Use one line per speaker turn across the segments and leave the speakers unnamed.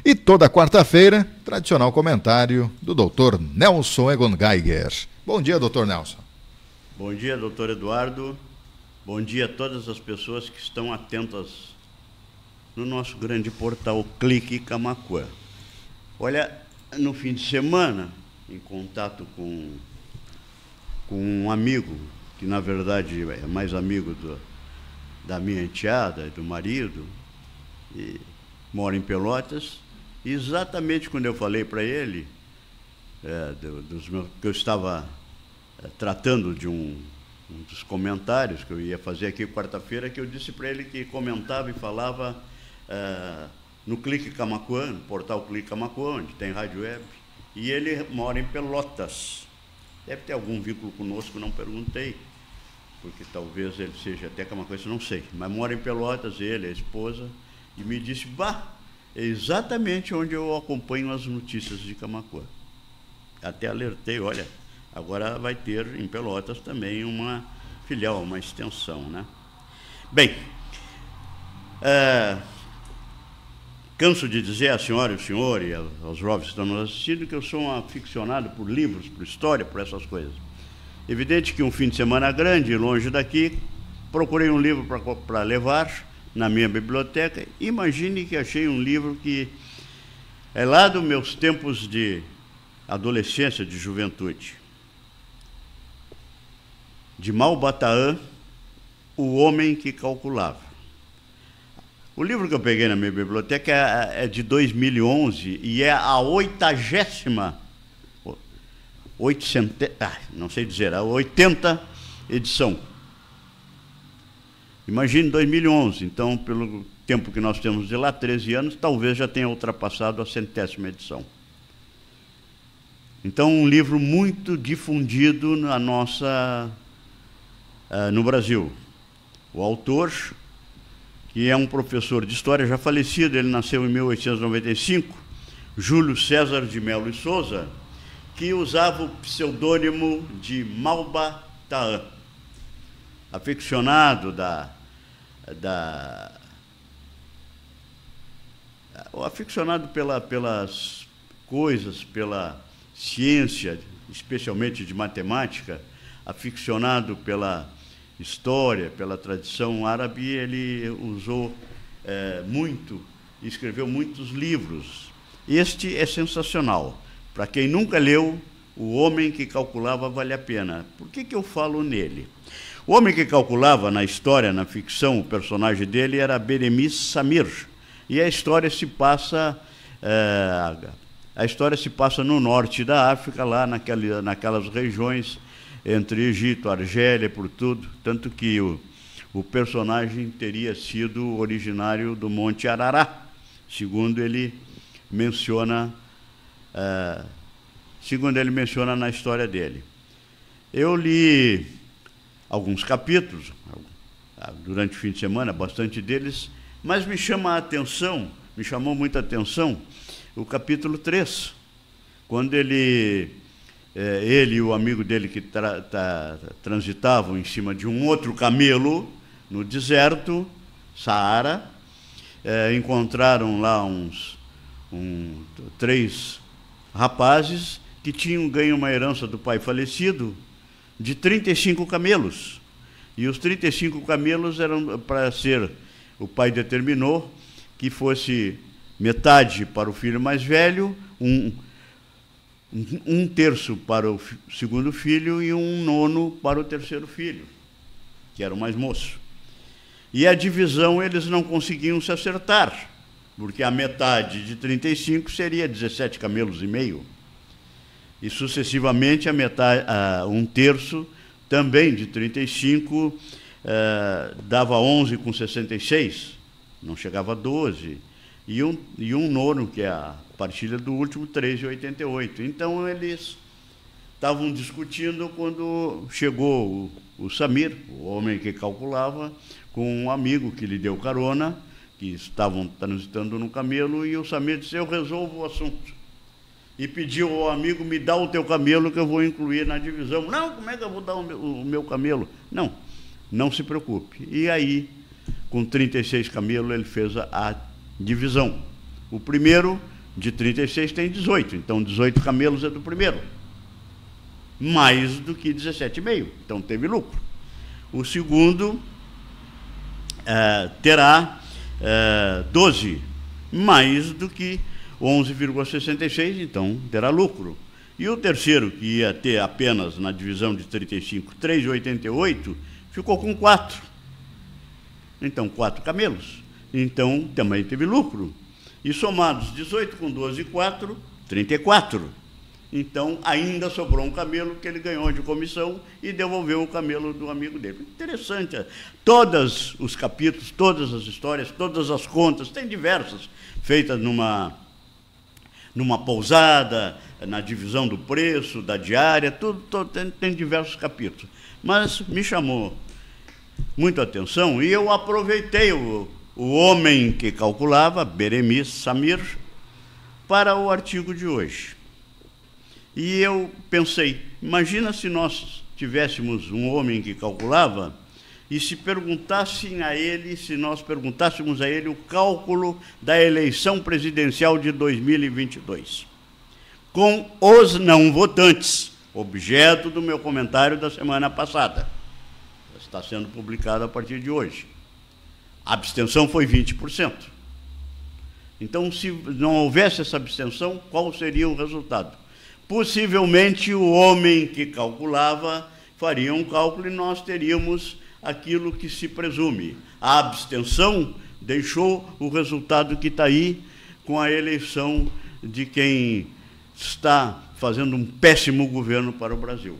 E toda quarta-feira, tradicional comentário do Dr. Nelson Egon Geiger. Bom dia, Dr. Nelson.
Bom dia, doutor Eduardo. Bom dia a todas as pessoas que estão atentas no nosso grande portal Clique Camaquã. Olha, no fim de semana, em contato com um amigo, que na verdade é mais amigo da minha enteada, do marido, e mora em Pelotas, e exatamente quando eu falei para ele que eu estava tratando de um dos comentários que eu ia fazer aqui quarta-feira, que eu disse para ele que comentava e falava no Clique Camaquã, no portal Clique Camaquã, onde tem rádio web, e ele mora em Pelotas. Deve ter algum vínculo conosco, não perguntei, porque talvez ele seja até camaquense, não sei, mas mora em Pelotas, ele, a esposa, e me disse, é exatamente onde eu acompanho as notícias de Camaquã. Até alertei, olha, agora vai ter em Pelotas também uma filial, uma extensão, né? Bem, canso de dizer à senhora e ao senhor e aos jovens que estão nos assistindo que eu sou um aficionado por livros, por história, por essas coisas. Evidente que um fim de semana grande, longe daqui, procurei um livro para levar na minha biblioteca. Imagine que achei um livro que é lá dos meus tempos de adolescência, de juventude. De Malba Tahan, O Homem que Calculava. O livro que eu peguei na minha biblioteca é de 2011 e é a 80ª edição. Imagine 2011, então, pelo tempo que nós temos de lá, 13 anos, talvez já tenha ultrapassado a 100ª edição. Então, um livro muito difundido no Brasil. O autor, que é um professor de história já falecido, ele nasceu em 1895, Júlio César de Melo e Souza, que usava o pseudônimo de Malba Tahan. Aficionado aficionado pelas coisas, pela ciência, especialmente de matemática, aficionado pela história, pela tradição árabe, ele usou muito, escreveu muitos livros. Este é sensacional. Para quem nunca leu, O Homem que Calculava vale a pena. Por que eu falo nele? O Homem que Calculava, na história, na ficção, o personagem dele era Beremis Samir. E a história se passa no norte da África, lá naquelas regiões entre Egito, Argélia, por tudo, tanto que o personagem teria sido originário do Monte Arará, segundo ele menciona na história dele. Eu li alguns capítulos durante o fim de semana, bastante deles, mas me chamou muita atenção o capítulo 3, quando ele e o amigo dele que transitavam em cima de um outro camelo no deserto, Saara, encontraram lá três rapazes que tinham ganho uma herança do pai falecido de 35 camelos. E os 35 camelos eram para ser, o pai determinou que fosse metade para o filho mais velho, um terço para o segundo filho e 1/9 para o terceiro filho, que era o mais moço. E a divisão eles não conseguiam se acertar, porque a metade de 35 seria 17 camelos e meio. E sucessivamente um terço também de 35 dava 11,66, não chegava a 12, e 1/9, que é a partilha do último, 3,88. Então eles estavam discutindo quando chegou o Samir, o homem que calculava, com um amigo que lhe deu carona, que estavam transitando no camelo, e o Samir disse: eu resolvo o assunto. E pediu ao amigo: me dá o teu camelo que eu vou incluir na divisão. Não, como é que eu vou dar o meu camelo? Não se preocupe. E aí, com 36 camelos, ele fez a divisão. O primeiro de 36 tem 18, então 18 camelos é do primeiro. Mais do que 17,5, então teve lucro. O segundo terá 12, mais do que 11,66, então terá lucro. E o terceiro, que ia ter apenas na divisão de 35, 3,88, ficou com 4. Então, 4 camelos. Então, também teve lucro. E somados 18 com 12 e 4, 34. Então, ainda sobrou um camelo que ele ganhou de comissão e devolveu o camelo do amigo dele. Interessante. Todos os capítulos, todas as histórias, todas as contas, tem diversas, feitas numa pousada, na divisão do preço, da diária, tudo tem diversos capítulos. Mas me chamou muito a atenção e eu aproveitei o homem que calculava, Beremiz Samir, para o artigo de hoje. E eu pensei, imagina se nós tivéssemos um homem que calculava e se nós perguntássemos a ele o cálculo da eleição presidencial de 2022, com os não votantes, objeto do meu comentário da semana passada. Está sendo publicado a partir de hoje. A abstenção foi 20%. Então, se não houvesse essa abstenção, qual seria o resultado? Possivelmente, o homem que calculava faria um cálculo e nós teríamos aquilo que se presume. A abstenção deixou o resultado que está aí, com a eleição de quem está fazendo um péssimo governo para o Brasil.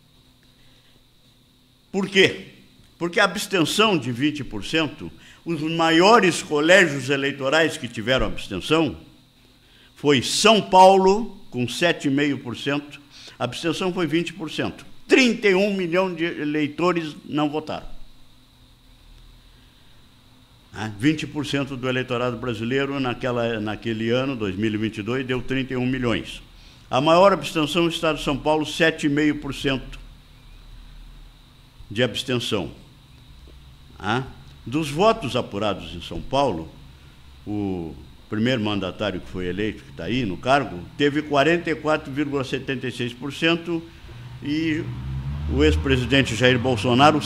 Por quê? Porque a abstenção de 20%, os maiores colégios eleitorais que tiveram abstenção, foi São Paulo, com 7,5%, a abstenção foi 20%. 31 milhões de eleitores não votaram. 20% do eleitorado brasileiro naquele ano, 2022, deu 31 milhões. A maior abstenção no estado de São Paulo, 7,5% de abstenção. Dos votos apurados em São Paulo, o primeiro mandatário que foi eleito, que está aí no cargo, teve 44,76% e o ex-presidente Jair Bolsonaro,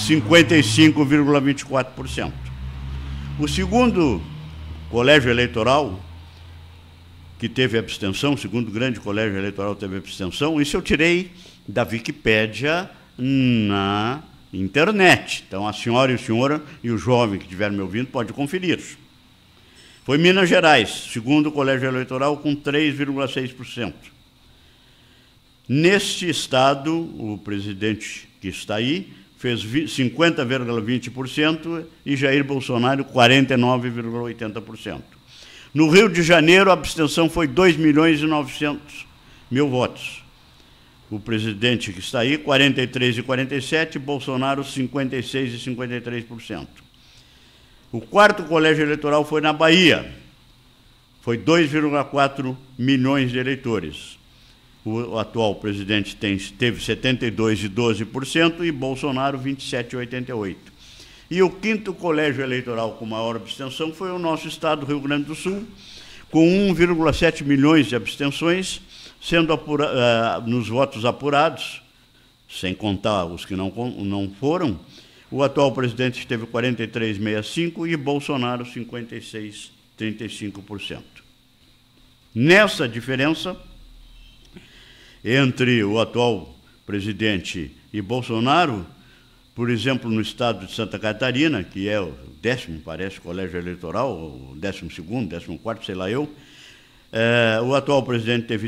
55,24%. O segundo colégio eleitoral que teve abstenção, o segundo grande colégio eleitoral teve abstenção, isso eu tirei da Wikipédia na internet. Então, a senhora e o senhor e o jovem que estiver me ouvindo pode conferir. Foi Minas Gerais, segundo colégio eleitoral, com 3,6%. Neste estado, o presidente que está aí fez 50,20% e Jair Bolsonaro 49,80%. No Rio de Janeiro, a abstenção foi 2.900.000 votos. O presidente que está aí, 43,47%, Bolsonaro 56,53%. O quarto colégio eleitoral foi na Bahia, foi 2,4 milhões de eleitores. O atual presidente teve 72,12% e Bolsonaro 27,88%. E o quinto colégio eleitoral com maior abstenção foi o nosso estado, Rio Grande do Sul, com 1,7 milhões de abstenções, sendo nos votos apurados, sem contar os que não foram, o atual presidente teve 43,65% e Bolsonaro 56,35%. Nessa diferença entre o atual presidente e Bolsonaro, por exemplo, no estado de Santa Catarina, que é o 10º, parece, colégio eleitoral, o 12º, 14º, sei lá eu, o atual presidente teve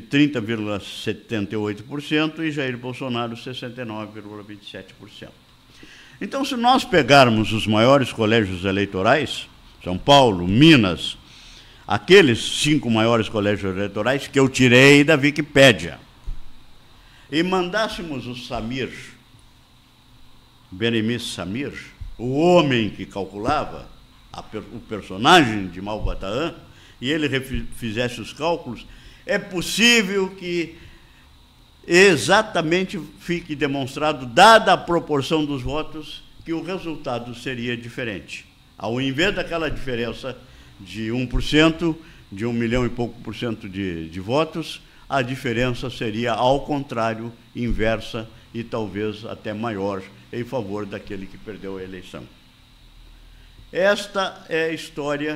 30,78% e Jair Bolsonaro 69,27%. Então, se nós pegarmos os maiores colégios eleitorais, São Paulo, Minas, aqueles 5 maiores colégios eleitorais que eu tirei da Wikipédia, e mandássemos o Samir, Beremiz Samir, o homem que calculava, o personagem de Malbataan, e ele fizesse os cálculos, é possível que exatamente fique demonstrado, dada a proporção dos votos, que o resultado seria diferente. Ao invés daquela diferença de 1%, de 1 milhão e pouco por cento de votos, a diferença seria, ao contrário, inversa e talvez até maior em favor daquele que perdeu a eleição. Esta é a história,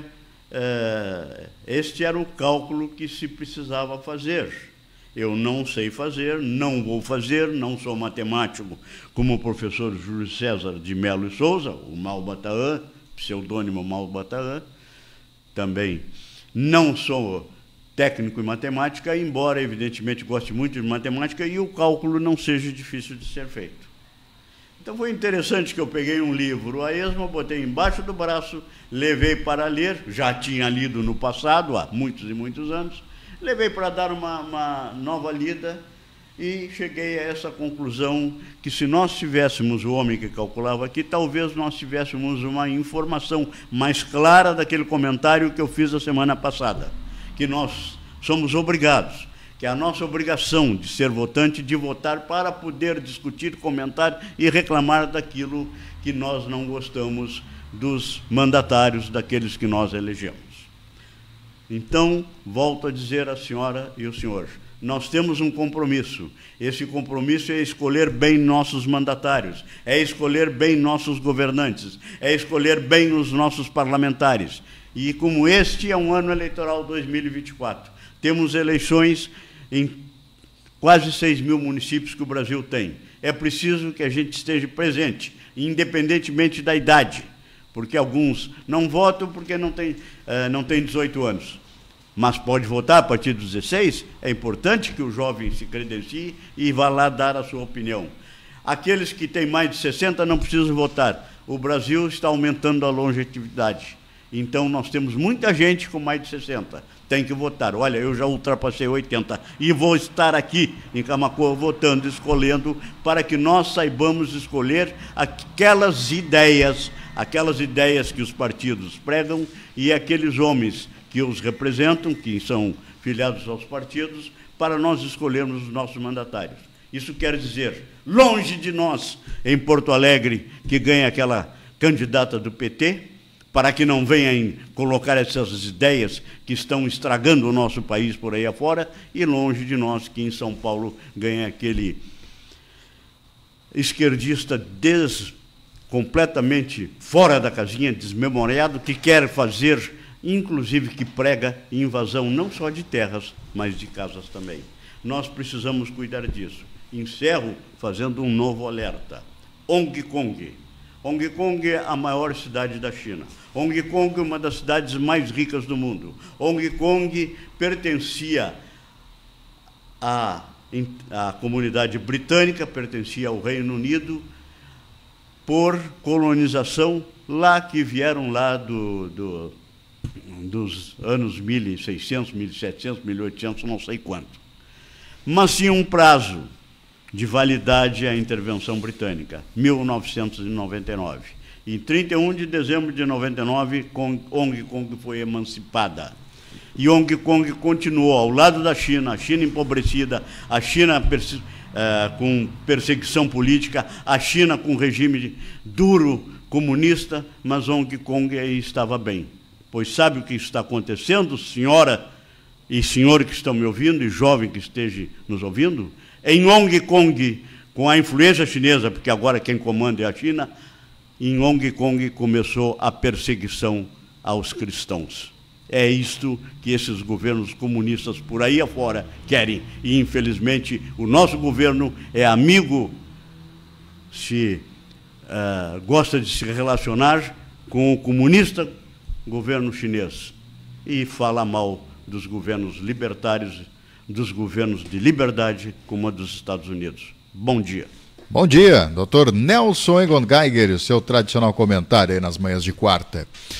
este era o cálculo que se precisava fazer. Eu não sei fazer, não vou fazer, não sou matemático como o professor Júlio César de Melo e Souza, o Malbataan, pseudônimo Malbataan, também não sou técnico em matemática, embora evidentemente goste muito de matemática e o cálculo não seja difícil de ser feito. Então foi interessante que eu peguei um livro a esmo, botei embaixo do braço, levei para ler, já tinha lido no passado, há muitos e muitos anos, levei para dar uma nova lida e cheguei a essa conclusão que se nós tivéssemos o homem que calculava aqui, talvez nós tivéssemos uma informação mais clara daquele comentário que eu fiz a semana passada, que nós somos obrigados, que é a nossa obrigação de ser votante, de votar para poder discutir, comentar e reclamar daquilo que nós não gostamos dos mandatários, daqueles que nós elegemos. Então, volto a dizer à senhora e ao senhor, nós temos um compromisso. Esse compromisso é escolher bem nossos mandatários, é escolher bem nossos governantes, é escolher bem os nossos parlamentares. E como este é um ano eleitoral 2024, temos eleições em quase 6 mil municípios que o Brasil tem. É preciso que a gente esteja presente, independentemente da idade, porque alguns não votam porque não tem 18 anos. Mas pode votar a partir dos 16, é importante que o jovem se credencie e vá lá dar a sua opinião. Aqueles que têm mais de 60 não precisam votar. O Brasil está aumentando a longevidade. Então, nós temos muita gente com mais de 60. Tem que votar. Olha, eu já ultrapassei 80 e vou estar aqui em Camaquã votando, escolhendo, para que nós saibamos escolher aquelas ideias que os partidos pregam e aqueles homens que os representam, que são filiados aos partidos, para nós escolhermos os nossos mandatários. Isso quer dizer, longe de nós, em Porto Alegre, que ganha aquela candidata do PT, para que não venham colocar essas ideias que estão estragando o nosso país por aí afora, e longe de nós, que em São Paulo ganha aquele esquerdista completamente fora da casinha, desmemoriado, que quer fazer, inclusive que prega invasão não só de terras, mas de casas também. Nós precisamos cuidar disso. Encerro fazendo um novo alerta. Hong Kong. Hong Kong é a maior cidade da China. Hong Kong é uma das cidades mais ricas do mundo. Hong Kong pertencia à comunidade britânica, pertencia ao Reino Unido, por colonização lá que vieram lá dos anos 1600, 1700, 1800, não sei quanto. Mas tinha um prazo de validade à intervenção britânica, 1999. Em 31 de dezembro de 99, Hong Kong foi emancipada. E Hong Kong continuou ao lado da China, a China empobrecida, a China com perseguição política, a China com regime duro, comunista, mas Hong Kong aí estava bem. Pois sabe o que está acontecendo, senhora e senhor que estão me ouvindo, e jovem que esteja nos ouvindo? Em Hong Kong, com a influência chinesa, porque agora quem comanda é a China, em Hong Kong começou a perseguição aos cristãos. É isto que esses governos comunistas por aí afora querem. E, infelizmente, o nosso governo é amigo, gosta de se relacionar com o comunista governo chinês e fala mal dos governos libertários, dos governos de liberdade, como a dos Estados Unidos. Bom dia.
Bom dia, Dr. Nelson Egon Geiger, o seu tradicional comentário aí nas manhãs de quarta.